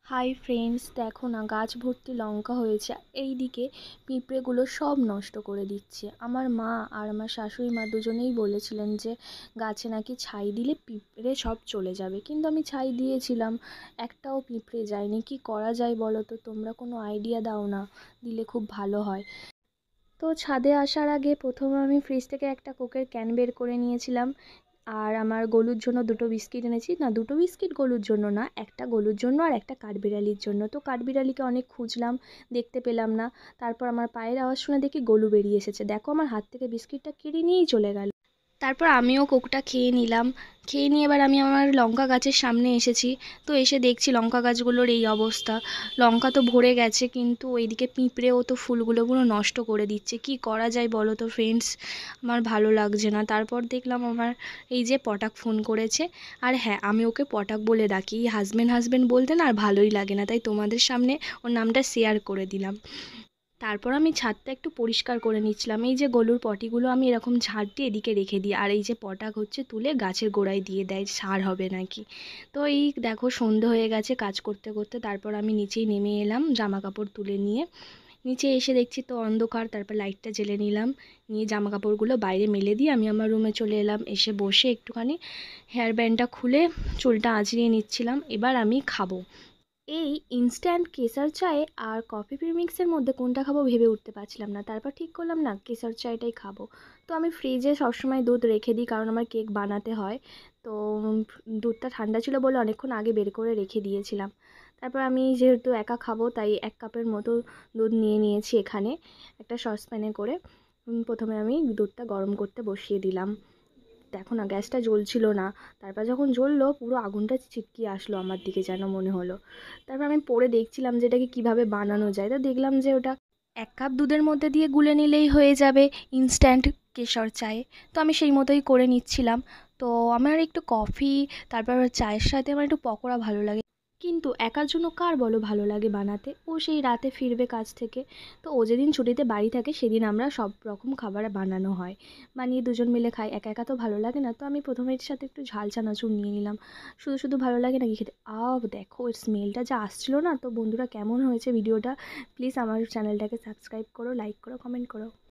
Hi friends, দেখো না গাছ ভর্তি লঙ্কা হয়েছে। এইদিকে পিঁপড়েগুলো সব নষ্ট করে দিচ্ছে। আমার মা আর আমার শাশুড়ি মা দুজনেই বলেছিলেন যে গাছে নাকি ছাই দিলে পিঁপড়ে সব চলে যাবে, কিন্তু আমি ছাই দিয়েছিলাম, একটাও পিঁপড়ে যায়নি। কি করা যায় বলো তো, তোমরা কোনো আইডিয়া দাও না, দিলে খুব ভালো হয়। তো ছাদে আসার আগে প্রথমে আমি ফ্রিজ থেকে একটা কোকের ক্যান বের করে নিয়েছিলাম, আর আমার গোলুর জন্য দুটো বিস্কিট এনেছি। না, দুটো বিস্কিট গোলুর জন্য না, একটা গোলুর জন্য আর একটা কাঠবিড়ালির জন্য। তো কাঠবিড়ালিকে অনেক খুঁজলাম, দেখতে পেলাম না। তারপর আমার পায়ের আওয়াজ শুনে দেখি গোলু বেরিয়ে এসেছে। দেখো, আমার হাত থেকে বিস্কিটটা কেড়ে নিয়েই চলে গেল। তারপর আমিও কোকটা খেয়ে নিলাম। খেয়ে নিয়ে এবার আমি আমার লঙ্কা গাছের সামনে এসেছি। তো এসে দেখছি লঙ্কা গাছগুলোর এই অবস্থা। লঙ্কা তো ভরে গেছে, কিন্তু ওইদিকে পিঁপড়েও তো ফুলগুলো পুরো নষ্ট করে দিচ্ছে। কি করা যায় বলো তো ফ্রেন্ডস, আমার ভালো লাগছে না। তারপর দেখলাম আমার এই যে পটাক ফোন করেছে। আর হ্যাঁ, আমি ওকে পটাক বলে ডাকি, হাজব্যান্ড হাজব্যান্ড বলতে না আর ভালোই লাগে না, তাই তোমাদের সামনে ওর নামটা শেয়ার করে দিলাম। তারপর আমি ছাদটা একটু পরিষ্কার করে নিচ্ছিলাম। এই যে গলুর পটিগুলো আমি এরকম ঝাড় দিয়ে এদিকে রেখে দিই, আর এই যে পটাক হচ্ছে তুলে গাছের গোড়ায় দিয়ে দেয়, সার হবে নাকি। তো এই দেখো সন্ধে হয়ে গেছে কাজ করতে করতে। তারপর আমি নিচেই নেমে এলাম জামা কাপড় তুলে নিয়ে। নিচে এসে দেখছি তো অন্ধকার, তারপর লাইটটা জ্বেলে নিলাম, নিয়ে জামা কাপড়গুলো বাইরে মেলে দিয়ে আমি আমার রুমে চলে এলাম। এসে বসে একটুখানি হেয়ার ব্যান্ডটা খুলে চুলটা আঁচড়িয়ে নিচ্ছিলাম। এবার আমি খাবো। এই ইনস্ট্যান্ট কেসার চায়ে আর কফি প্রিমিক্সের মধ্যে কোনটা খাবো ভেবে উঠতে পারছিলাম না। তারপর ঠিক করলাম না, কেসার চায়টাই খাবো। তো আমি ফ্রিজে সবসময় দুধ রেখে দিই, কারণ আমার কেক বানাতে হয়। তো দুধটা ঠান্ডা ছিল বলে অনেকক্ষণ আগে বের করে রেখে দিয়েছিলাম। তারপর আমি যেহেতু একা খাবো, তাই 1 কাপের মতো দুধ নিয়ে নিয়েছি এখানে একটা সসপ্যানে করে। প্রথমে আমি দুধটা গরম করতে বসিয়ে দিলাম। দেখো না, গ্যাসটা জ্বলছিল না। তারপর যখন জ্বললো, পুরো আগুনটা ছিটকিয়ে আসলো আমার দিকে যেন মনে হলো। তারপর আমি পরে দেখছিলাম যে এটাকে কীভাবে বানানো যায়। তো দেখলাম যে ওটা 1 কাপ দুধের মধ্যে দিয়ে গুলে নিলেই হয়ে যাবে ইনস্ট্যান্ট কেশর চায়ে। তো আমি সেই মতোই করে নিচ্ছিলাম। তো আমার একটু কফি, তারপর চায়ের সাথে আমার একটু পকোড়া ভালো লাগে। কিন্তু একার জন্য কার বলো ভালো লাগে বানাতে? ও সেই রাতে ফিরবে কাজ থেকে। তো ও যেদিন ছুটিতে বাড়ি থাকে সেদিন আমরা সব রকম খাবার বানানো হয়, বানিয়ে দুজন মিলে খাই। একা একা তো ভালো লাগে না। তো আমি প্রথমে এর সাথে একটু ঝাল চানাচুর নিয়ে নিলাম। শুধু শুধু ভালো লাগে নাকি খেতে? দেখো এর স্মেলটা যা আসছিল না। তো বন্ধুরা, কেমন হয়েছে ভিডিওটা? প্লিজ আমার চ্যানেলটাকে সাবস্ক্রাইব করো, লাইক করো, কমেন্ট করো।